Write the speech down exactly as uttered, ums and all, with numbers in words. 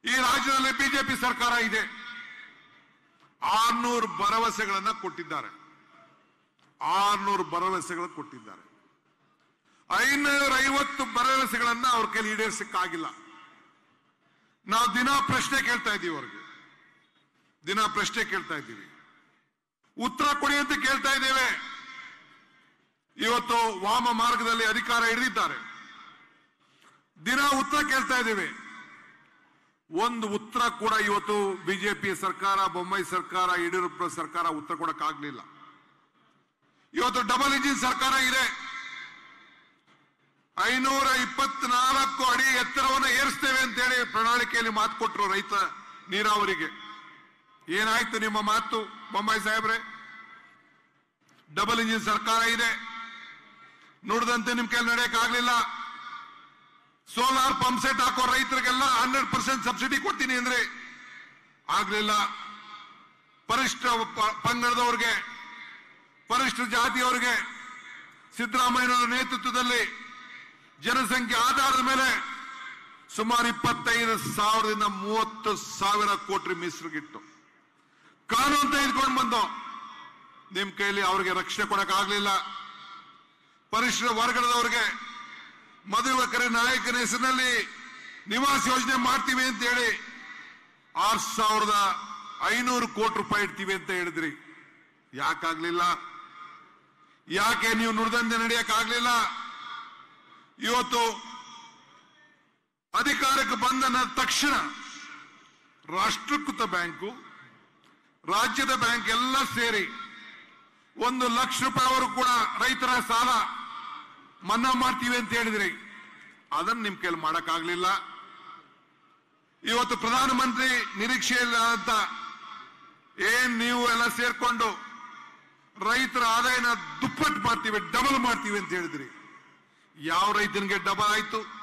ಈ ರಾಜ್ಯದಲ್ಲಿ ಬಿಜೆಪಿ ಸರ್ಕಾರ ಇದೆ. ಆರ್ನೂರು ಭರವಸೆಗಳನ್ನ ಕೊಟ್ಟಿದ್ದಾರೆ. ಆರ್ನೂರು ಭರವಸೆಗಳು ಕೊಟ್ಟಿದ್ದಾರೆ. ಐನೂರ ಐವತ್ತು ಭರವಸೆಗಳನ್ನ ಅವ್ರ ಕೈಲಿ ಈಡೇರಿಸಕ್ಕಾಗಿಲ್ಲ. ನಾವು ದಿನ ಪ್ರಶ್ನೆ ಕೇಳ್ತಾ ಇದ್ದೀವಿ, ಅವ್ರಿಗೆ ದಿನ ಪ್ರಶ್ನೆ ಕೇಳ್ತಾ ಇದ್ದೀವಿ, ಉತ್ತರ ಕೊಡಿ ಅಂತ ಕೇಳ್ತಾ ಇದ್ದೇವೆ. ಇವತ್ತು ವಾಮ ಮಾರ್ಗದಲ್ಲಿ ಅಧಿಕಾರ ಹಿಡಿದಿದ್ದಾರೆ. ದಿನ ಉತ್ತರ ಕೇಳ್ತಾ ಇದ್ದೇವೆ. ಒಂದು ಉತ್ತರ ಕೂಡ ಇವತ್ತು ಬಿಜೆಪಿ ಸರ್ಕಾರ, ಬೊಮ್ಮಾಯಿ ಸರ್ಕಾರ, ಯಡಿಯೂರಪ್ಪ ಸರ್ಕಾರ ಉತ್ತರ ಕೊಡಕ್ಕಾಗ್ಲಿಲ್ಲ. ಇವತ್ತು ಡಬಲ್ ಇಂಜಿನ್ ಸರ್ಕಾರ ಇದೆ. ಐನೂರ ಇಪ್ಪತ್ನಾಲ್ಕು ಅಡಿ ಎತ್ತರವನ್ನು ಏರಿಸ್ತೇವೆ ಅಂತೇಳಿ ಪ್ರಣಾಳಿಕೆಯಲ್ಲಿ ಮಾತು ಕೊಟ್ಟರು ರೈತ ನೀರಾವರಿಗೆ. ಏನಾಯ್ತು ನಿಮ್ಮ ಮಾತು ಬೊಮ್ಮಾಯಿ ಸಾಹೇಬ್ರೆ? ಡಬಲ್ ಇಂಜಿನ್ ಸರ್ಕಾರ ಇದೆ, ನುಡಿದಂತೆ ನಿಮ್ ಕೈಲಿ ನಡೆಯಕ್ಕಾಗ್ಲಿಲ್ಲ. ಸೋಲಾರ್ ಪಂಪ್ ಸೆಟ್ ಹಾಕೋ ರೈತರಿಗೆಲ್ಲ ಹಂಡ್ರೆಡ್ ಪರ್ಸೆಂಟ್ ಸಬ್ಸಿಡಿ ಕೊಡ್ತೀನಿ ಅಂದ್ರೆ ಆಗ್ಲಿಲ್ಲ. ಪರಿಷ್ಠ ಪಂಗಡದವ್ರಿಗೆ, ಪರಿಷ್ಠ ಜಾತಿಯವರಿಗೆ ಸಿದ್ದರಾಮಯ್ಯನವರ ನೇತೃತ್ವದಲ್ಲಿ ಜನಸಂಖ್ಯೆ ಆಧಾರದ ಮೇಲೆ ಸುಮಾರು ಇಪ್ಪತ್ತೈದು ಸಾವಿರದಿಂದ ಮೂವತ್ತು ಸಾವಿರ ಕೋಟಿ ಮೀಸಲಿಗಿಟ್ಟು ಕಾನೂನು ತೆಗೆದುಕೊಂಡು ಬಂದು ನಿಮ್ ಕೈಲಿ ಅವ್ರಿಗೆ ರಕ್ಷಣೆ ಕೊಡಕ್ ಆಗ್ಲಿಲ್ಲ. ಪರಿಷ್ಠ ವರ್ಗದವರಿಗೆ ಮಧುವಕರ ನಾಯಕನ ಹೆಸರಿನಲ್ಲಿ ನಿವಾಸ ಯೋಜನೆ ಮಾಡ್ತೀವಿ ಅಂತ ಹೇಳಿ ಆರ್ ಸಾವಿರದ ಐನೂರು ಕೋಟಿ ರೂಪಾಯಿ ಇಡ್ತೀವಿ ಅಂತ ಹೇಳಿದ್ರಿ. ಯಾಕಾಗ್ಲಿಲ್ಲ? ಯಾಕೆ ನೀವು ನುಡಿದಂತೆ ನಡೆಯಕ್ಕಾಗ್ಲಿಲ್ಲ? ಇವತ್ತು ಅಧಿಕಾರಕ್ಕೆ ಬಂದ ತಕ್ಷಣ ರಾಷ್ಟ್ರೀಕೃತ ಬ್ಯಾಂಕು, ರಾಜ್ಯದ ಬ್ಯಾಂಕ್ ಎಲ್ಲ ಸೇರಿ ಒಂದು ಲಕ್ಷ ರೂಪಾಯಿವರೆಗೂ ಕೂಡ ರೈತರ ಸಾಲ ಮನ್ನಾ ಮಾಡ್ತೀವಿ ಅಂತ ಹೇಳಿದ್ರಿ. ಅದನ್ನ ನಿಮ್ ಕೈಲಿ ಮಾಡಕ್ಕಾಗ್ಲಿಲ್ಲ. ಇವತ್ತು ಪ್ರಧಾನಮಂತ್ರಿ ನಿರೀಕ್ಷೆ ಇಲ್ಲ ಅಂತ ಏನ್ ನೀವು ಎಲ್ಲ ಸೇರ್ಕೊಂಡು ರೈತರ ಆದಾಯನ ದುಪ್ಪಟ್ಟು ಮಾಡ್ತೀವಿ, ಡಬಲ್ ಮಾಡ್ತೀವಿ ಅಂತ ಹೇಳಿದ್ರಿ. ಯಾವ ರೈತನಿಗೆ ಡಬಲ್ ಆಯ್ತು?